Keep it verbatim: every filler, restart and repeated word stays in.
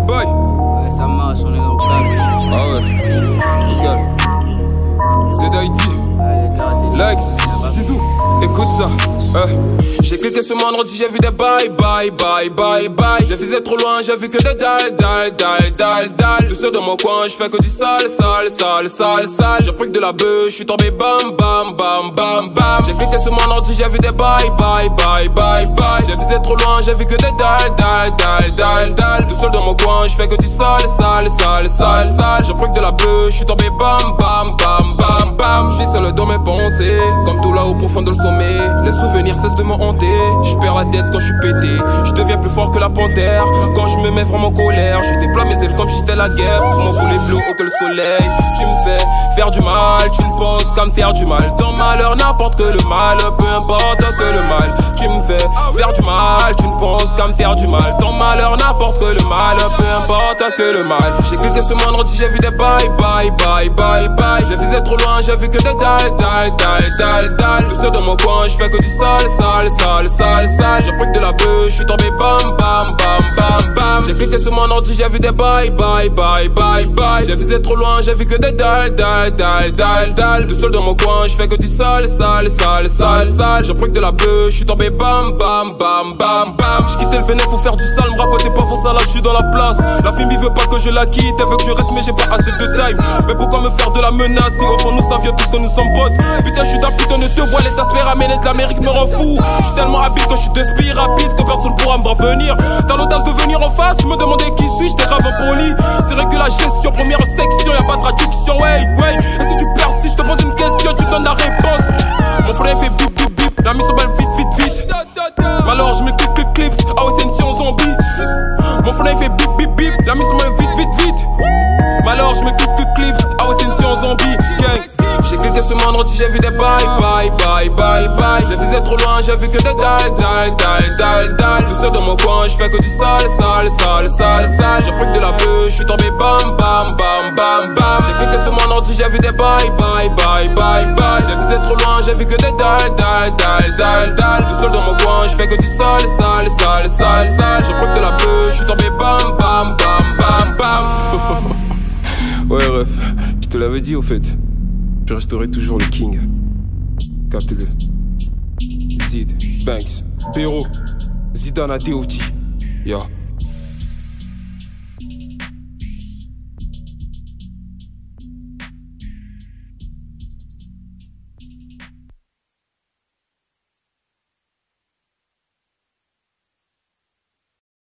boy. Ouais, ça marche, on est au calme. Ah ouais, au calme. C'est d'Haïti. Ouais, les gars, c'est Lex, Zizou, écoute ça. Euh. J'ai cliqué sur mon ordi, j'ai vu des bye bye bye bye bye. J'ai visé trop loin, j'ai vu que des dalles dalles dalles dalles dalles. Tout seul dans mon coin, je fais que du sale sale sale sale sale. J'ai pris que de la beuh, je suis tombé bam bam bam bam bam. J'ai cliqué sur mon ordi, j'ai vu des bye bye bye bye bye. J'ai visé trop loin, j'ai vu que des dalles dalles dalles dalles dalles. Tout seul dans mon coin, je fais que du sale sale sale sale sale. J'ai pris que de la beuh, je suis tombé bam bam bam bam bam. Je suis seul dans mes pensées, comme tout là au profond de le sommet. Les souvenirs cessent de me hanter. Je perds la tête quand je suis pété. Je deviens plus fort que la panthère quand je me mets vraiment en colère. Je déploie mes ailes comme si j'étais la guerre. Pour m'envoler plus haut que le soleil. Tu me fais faire du mal, tu ne penses qu'à me faire du mal. Dans malheur n'importe que le mal, peu importe que le mal. Tu me fais faire du mal, tu ne penses qu'à me faire du mal. Dans malheur n'importe que le mal, peu importe que le mal. J'ai cliqué sur mon ordi, j'ai vu des bye bye bye bye bye. J'ai visé trop loin, j'ai vu que des dalles dalles dalles dalles dalles. Tout seul dans mon coin, je fais que du sale sale sale sale sale. J'ai pris que de la beuh, je suis tombé bam bam bam bam bam. J'ai cliqué sur mon ordi, j'ai vu des bye bye bye bye bye. J'ai visé trop loin, j'ai vu que des dalles dalles dalles dalles dalles. Tout seul dans mon coin, je fais que du sale sale sale sale sale. J'ai pris que de la beuh, je suis tombé bam bam bam bam bam. J'ai quitté le Bénin pour faire du sale, me racontez pas vos salades, je suis dans la place. La fille m'y veut pas que je la quitte, elle veut que je reste mais j'ai pas assez de time. Mais pourquoi me faire de la menace si au fond nous savions tous que nous sommes potes. Putain je suis d'un putain de te vois, les t'aspères amener de l'Amérique me rend fou. Je suis tellement habile que je suis d'esprit rapide que personne pourra me voir venir. T'as l'audace de venir en face, me demander qui suis-je, t'es grave impoli. C'est vrai que la gestion, première section, y'a pas de traduction, ouais, ouais. Et si tu persistes, je te pose une question, tu me donnes la réponse. Mon frère fait bip bip bip, la mise au balle vite vite vite. Alors je me clip clip clips, ah ouais c'est une mission zombie. Mon frère fait bip bip bip, la mise au balle vite vite vite. Alors je me clip clip clips, ah ouais c'est une mission zombie. J'ai cliqué sur mon ordi, j'ai vu des bye bye bye bye bye. J'ai visé trop loin, j'ai vu que des dalles dalles dalles dalles dalles. Tout seul dans mon coin, je fais que du sale sale sale sale sale. J'ai pris que de la beuh, je suis tombé bam bam bam bam bam. J'ai cliqué sur mon ordi, j'ai vu des bye bye bye bye bye. J'ai visé trop loin, j'ai vu que des dalles dalles dalles dalles dalles. Tout seul dans mon coin, je fais que du sale sale sale sale sale. J'ai pris que de la beuh, je suis tombé bam bam bam bam bam. Ouais ref, je te l'avais dit au fait. Je resterai toujours le king. Capte-le. Zid, Banks, Béro, Zidane à D O T. Ya. Yeah.